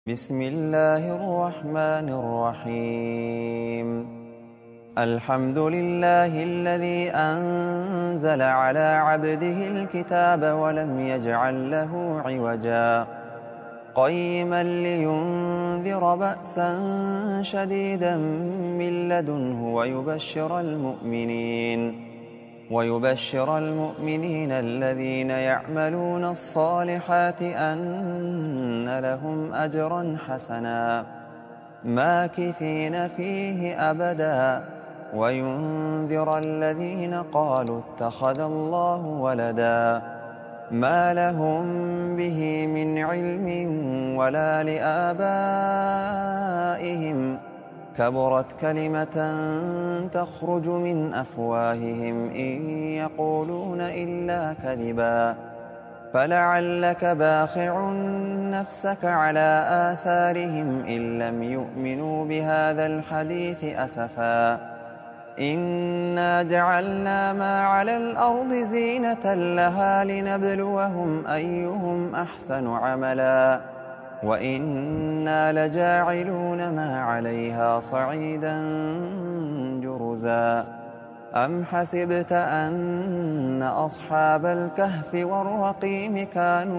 بسم الله الرحمن الرحيم. الحمد لله الذي أنزل على عبده الكتاب ولم يجعل له عوجا قيما لينذر بأسا شديدا من لدنه ويبشر المؤمنين الذين يعملون الصالحات أن لهم أجرا حسنا ماكثين فيه أبدا وينذر الذين قالوا اتخذ الله ولدا ما لهم به من علم ولا لآبائهم كبرت كلمة تخرج من أفواههم إن يقولون إلا كذبا فلعلك باخع نفسك على آثارهم إن لم يؤمنوا بهذا الحديث أسفا إنا جعلنا ما على الأرض زينة لها لنبلوهم أيهم أحسن عملا وإنا لجاعلون ما عليها صعيدا جرزا أم حسبت أن أصحاب الكهف والرقيم كانوا